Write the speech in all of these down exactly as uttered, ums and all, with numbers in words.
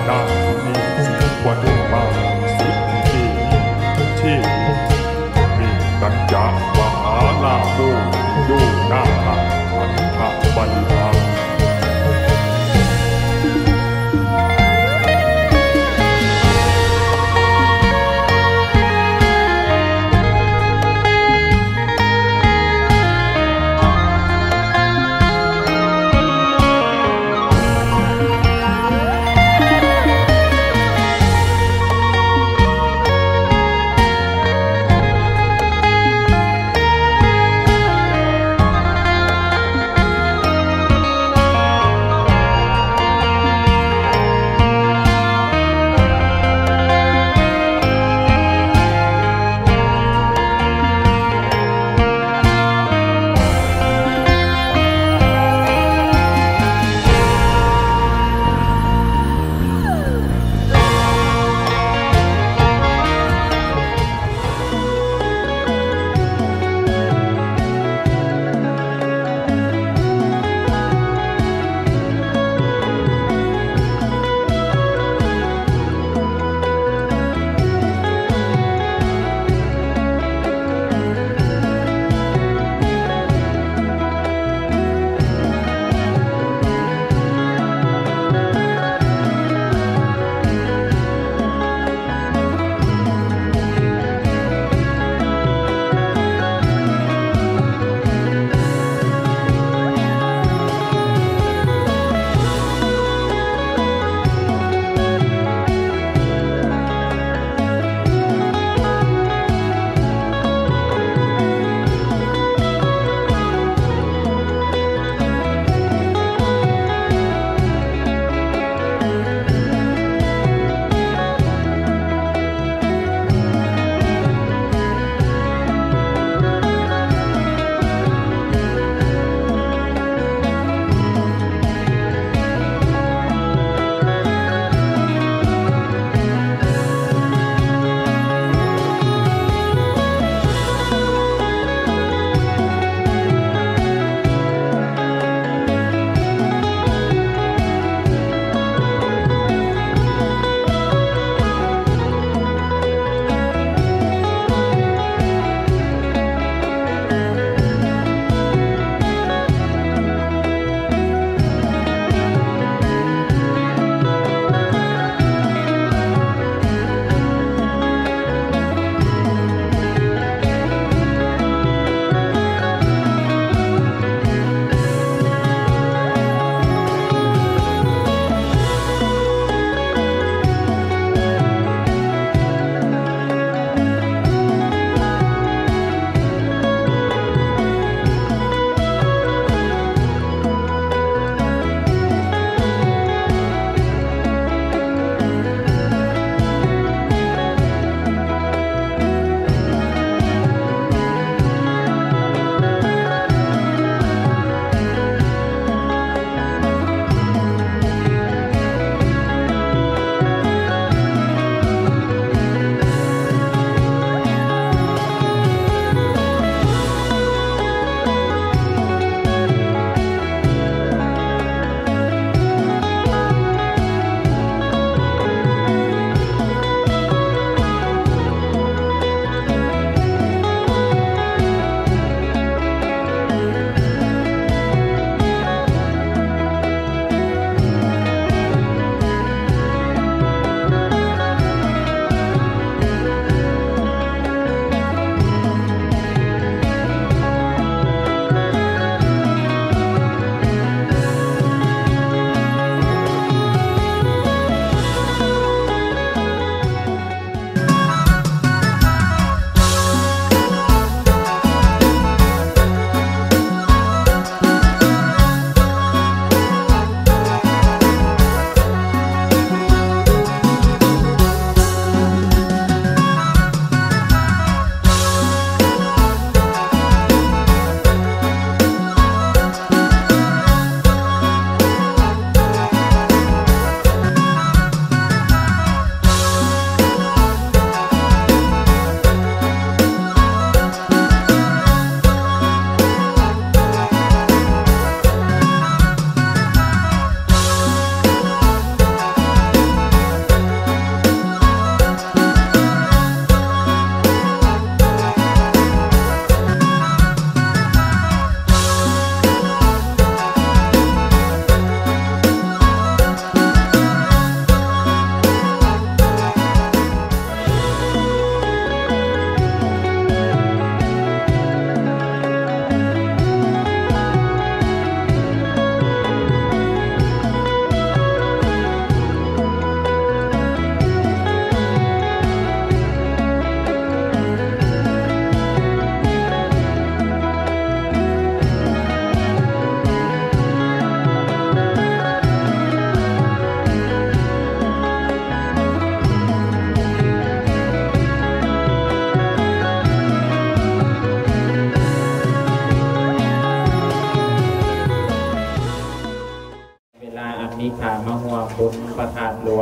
ดามีสิวันมาสิที่ที่มีตัญญาวหาลาโมดูหน้าขันทะบริภา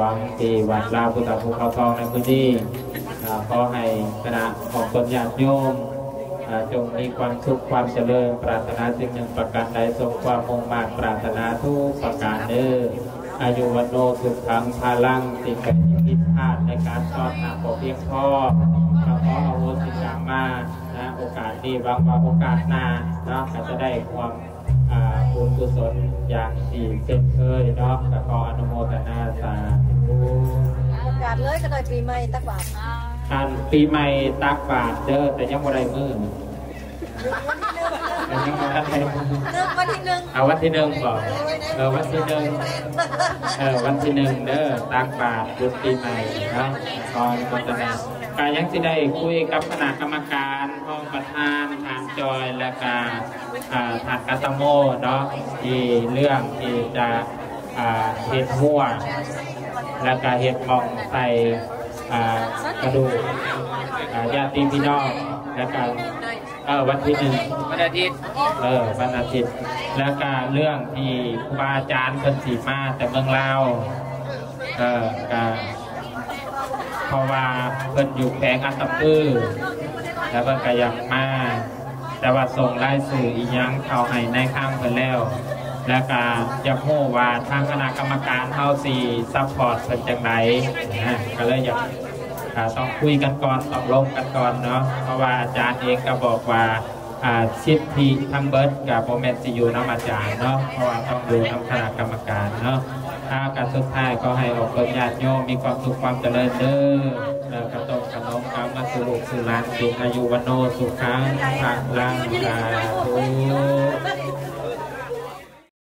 งที่วัดลาวพุทธภูเขาทองในพื้นที่ขอให้คณะของตนญาติโยมจงมีความสุขความเจริญปรารถนาสิ่งหนึ่งประการใดสมความมุ่งมั่นปรารถนาทุกประการเด้ออายุวันโนสุขังพลังสิ่งใดที่ผิดพลาดในการสอนนาบ่เพียงพอก็ขออโหสิกรรมมานะโอกาสนี้หวังว่าโอกาสหน้าเนาะก็จะได้ความบุญกุศลอย่างที่เช่นเคยเนาะก็ขออนุโมทนาสาธุประกาศเลยก็ได้ปีใหม่ตักบาตรอันปีใหม่ตักบาตรเด้อแต่ยังบ่ได้มื้อยังบ่ได้วันที่หนึ่งเอาวันที่หนึ่งก่อนเออวันที่หนึ่งเออวันที่หนึ่งเด้อตักบาตรบุญปีใหม่เนาะขออนุโมทนาการยังสิได้คุยกับคณะกรรมการห้องประธานทางจอยและการทางกัตโมเนาะที่เรื่องที่จะเห็ดหัวและการเห็ดมองใส่กระดูกญาติพี่น้องและการเออวันที่หนึ่งวันอาทิตย์เออวันอาทิตย์และการเรื่องที่ครูบาอาจารย์เป็นสีมาแต่เมืองลาวเออการเพราะว่าเพิ่นอยู่แผงอัตตปื้อแล้วเพิ่นก็ยังมาแต่ว่าส่งรายสื่ออีกยังเข้าให้ในข้างเพิ่นแล้วแล้วก็อยากรู้ว่าทางคณะกรรมการเฮาสิซัพพอร์ตเพิ่นจังไดนะก็เลยอยากต้องคุยกันก่อนต้องลงกันก่อนเนาะเพราะว่าอาจารย์เองก็บอกว่าสิทธิทั้งเบิร์ดกับโมเมนต์ซียูน้ำอาจารย์เนาะเพราะว่าต้องดูน้ำคณะกรรมการเนาะถ้าการสุดท้ายก็ให้ออกเป็นญาติโยมมีความสุขความเจริญเด้อแล้วกระตกขนมกรรมมาสุรุสุรานกินอายุวันโนสุขังพระลังสาธุ